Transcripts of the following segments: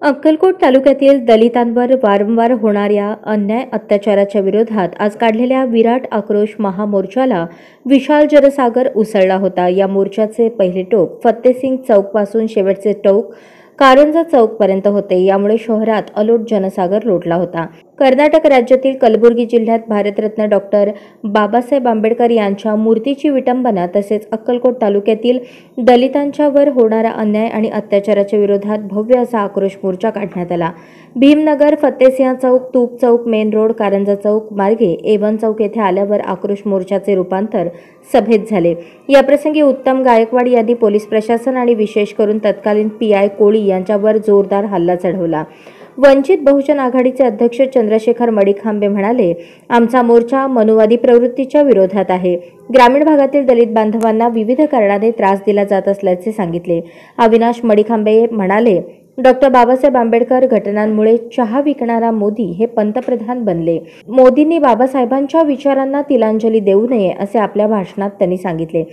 अक्कलकोट तालुक्यातील दलितांवर वारंवार होणाऱ्या अन्याय अत्याचाराच्या विरोधात आज काढलेल्या विराट आक्रोश महामोर्चाला विशाल जनसागर उसळला होता। या मोर्चाचे पहिले टोक फत्तेसिंग चौक पासून शेवटचे टोक कारंजा चौक पर्यंत होते। यामुळे शहरात अलोट जनसागर लोटला होता। कर्नाटक राज्यातील कलबुर्गी जिल्ह्यात भारतरत्न डॉक्टर बाबासाहेब आंबेडकर यांच्या मूर्तीची विटंबना तसेच अक्कलकोट तालुक्यातील दलितांच्यावर होणारा अन्याय आणि अत्याचाराच्या विरोधात भव्य असा आक्रोश मोर्चा काढण्यात आला। भीमनगर, फत्तेसिंग चौक, तूप चौक, मेन रोड, कारंजा चौक मार्गे एवन चौक येथे आल्यावर आक्रोश मोर्चाचे रूपांतर सभेत झाले। याप्रसंगी उत्तम गायकवाड यांनी पोलीस प्रशासन आणि विशेष करून तत्कालीन पीआय कोळी यांच्यावर जोरदार हल्ला चढवला। वंचित बहुजन आघाडीचे अध्यक्ष चंद्रशेखर मडिखांबे म्हणाले, आमचा मोर्चा मनुवादी प्रवृत्तीच्या विरोधात आहे। ग्रामीण भागातील दलित बांधवांना विविध कारणाने त्रास दिला जात असल्याचे सांगितले। अविनाश मडिखांबे म्हणाले, डॉक्टर बाबासाहेब आंबेडकर घटनांमुळे चहा विकणारा मोदी हे पंतप्रधान बनले। मोदींनी बाबासाहेबांच्या विचारांना तिलांजली देऊ नये असे आपल्या भाषणात त्यांनी सांगितले।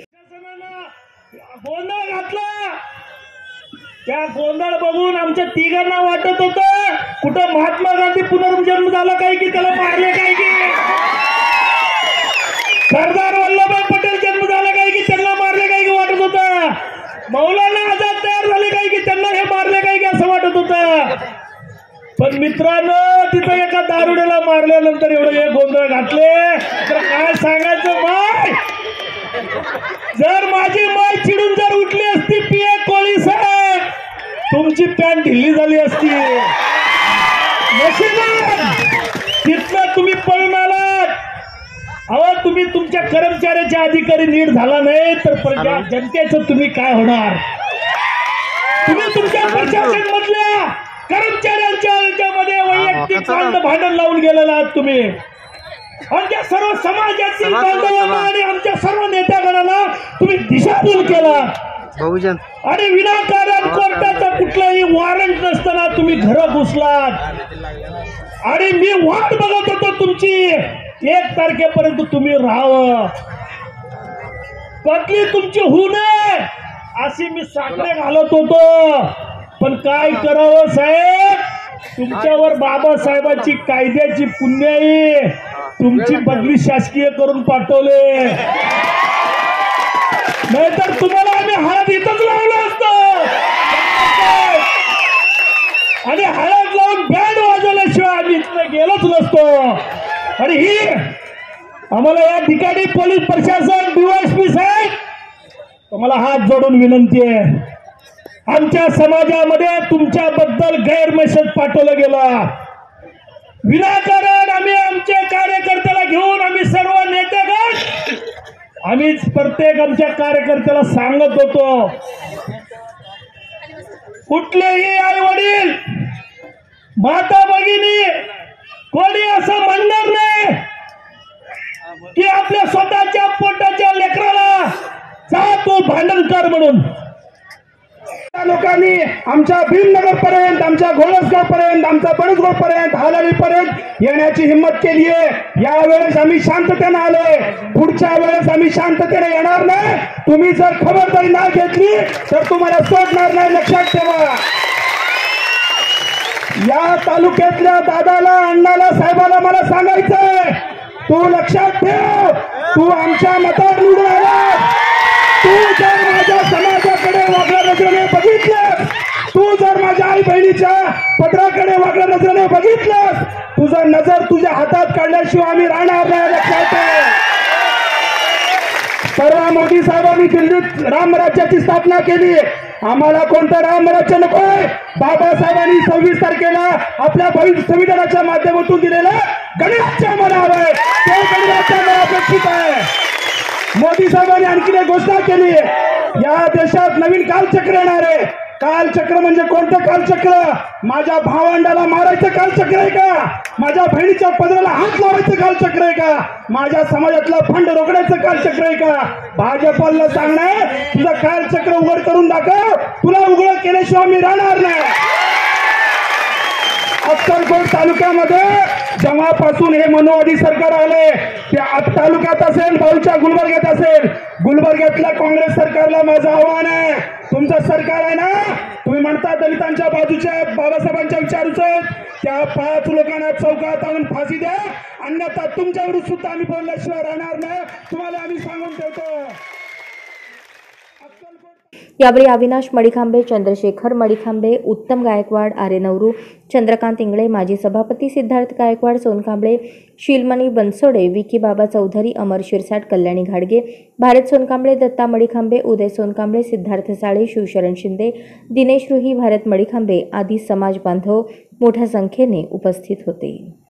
त्या गोंधळ बघून आमच्या तिघांना वाटत होतं कुठं महात्मा गांधी पुनर्जन्म झाला काय की त्याला मारले काय की सरदार वल्लभभाई पटेल जन्म झाला काय की त्यांना मारले काय की वाटत होतं मौलाना आझाद तयार झाले काय की त्यांना हे मारले काय की असं वाटत होतं। पण मित्रांनो, तिथं एका दारुड्याला मारल्यानंतर एवढं हे गोंधळ घातले तर काय सांगायचं। माय जर माझी माय चिडून जर उठली असती पीए कोळी साहेब, तुमची पॅन्ट ढिल्ली झाली असती। तिथनं तुम्ही पळून आलात। अहो, तुम्ही तुमच्या कर्मचाऱ्याच्या अधिकारी नीट झाला नाही तर जनतेचं तुम्ही काय होणार। तुम्ही तुमच्या प्रशासन मधल्या कर्मचाऱ्यांच्या याच्यामध्ये वैयक्तिक भांडण लावून गेलेला आहात। तुम्ही आमच्या सर्व समाजातील बांधवांना आणि आमच्या सर्व नेत्यागणाला तुम्ही दिशाभूल केला आणि विनाकारण कोर्टाचा कुठलाही वॉरंट नसताना तुम्ही घरं घुसलात आणि मी वाट बघत होतो तुमची 1 तारखेपर्यंत तुम्ही राहावं, बदली तुमची होऊ नये अशी मी साकडे घालत होतो। पण काय करावं साहेब, तुमच्यावर बाबासाहेबांची कायद्याची पुण्याई तुमची बदली शासकीय करून पाठवले, नाहीतर तुम्हाला आम्ही हळद इथंच लावलं असतं आणि हळद लावून बँड वाजवल्याशिवाय आम्ही इथं गेलोच नसतो। आणि ही आम्हाला या ठिकाणी पोलीस प्रशासन डीवायएसपी साहेब तुम्हाला हात जोडून विनंती आहे, आमच्या समाजामध्ये तुमच्याबद्दल गैरमेसेज पाठवलं गेला। विनाकारण आम्ही आमच्या कार्यकर्त्याला घेऊन आम्ही सर्व नेतेगण आम्ही प्रत्येक आमच्या कार्यकर्त्याला सांगत होतो, कुठलेही आई वडील माता भगिनी कोणी असं म्हणणार नाही की आपल्या स्वतःच्या पोटाच्या लेकराला जा तू भांडण कर म्हणून। लोकांनी आमच्या भीमनगर पर्यंत, आमच्या घोळसगाव पर्यंत, आमच्या बणसगाव पर्यंत, हालारी पर्यंत येण्याची हिंमत केली आहे। यावेळेस आम्ही शांततेने आलोय, पुढच्या वेळेस आम्ही शांततेने येणार नाही। तुम्ही जर खबरदारी नाही घेतली तर तुम्हाला सोडणार नाही, लक्षात ठेवा। या तालुक्यातल्या दादाला, अण्णाला, साहेबाला मला सांगायचंय, तू लक्षात ठेव, तू आमच्या मतात निवडून आला, तू जर माझ्या समाजाकडे वागल्या नजरेने बघितलं, तू जर माझ्या आई बहिणीच्या पत्राकडे वागल्या नजरेने बघितलं, तुझा नजर तुझ्या हातात काढल्याशिवाय आम्ही राहणार नाही, लक्षात ठेव। परवा मोदी साहेबांनी दिल्लीत रामराज्याची स्थापना केली, आम्हाला कोणतं रामराज्य नकोय। बाबासाहेबांनी 26 तारखेला आपल्या संविधानाच्या माध्यमातून दिलेलं गणराज्य आम्हाला हवंय, ते गणराज्य आम्हाला अपेक्षित आहे। मोदी साहेबांनी आणखी एक घोषणा केली, या देशात नवीन कालचक्र येणार आहे। कालचक्र म्हणजे कोणतं कालचक्र? माझ्या भावंडाला मारायचं कालचक्र आहे का? माझ्या बहिणीच्या पदराला हात लावायचं कालचक्र आहे का? माझ्या समाजातला फंड रोखण्याचं कालचक्र आहे का? भाजपला सांगणार तुझं कालचक्र उघड करून दाखव, तुला उघड केल्याशिवाय मी राहणार नाही। अक्कलकोट तालुक्यामध्ये जेव्हापासून हे मनोवादी सरकार आले, ते तालुक्यात असेल, भाऊच्या गुलबर्ग्यात असेल, गुलबर्ग्यातल्या काँग्रेस सरकारला माझं आव्हान आहे, तुमचं सरकार आहे ना, तुम्ही म्हणता दलितांच्या बाजूच्या बाबासाहेबांच्या विचारूच त्या 5 लोकांना चौकात आणून फाशी द्या, अन्यथा तुमच्या विरुद्ध सुद्धा आम्ही बोलल्याशिवाय राहणार नाही, तुम्हाला आम्ही सांगून ठेवतो. यावेळी अविनाश मडिखांबे, चंद्रशेखर मडिखांबे, उत्तम गायकवाड, आर्य नवरू, चंद्रकांत इंगळे, माजी सभापती सिद्धार्थ गायकवाड, सोनकांबळे, शिलमणी बनसोडे, विकी बाबा चौधरी, अमर शिरसाट, कल्याणी घाडगे, भारत सोनकांबळे, दत्ता मडिखांबे, उदय सोनकांबळे, सिद्धार्थ साळे, शिवशरण शिंदे, दिनेश रुही, भारत मडिखांबे आदी समाज बांधव मोठ्या संख्येने उपस्थित होते.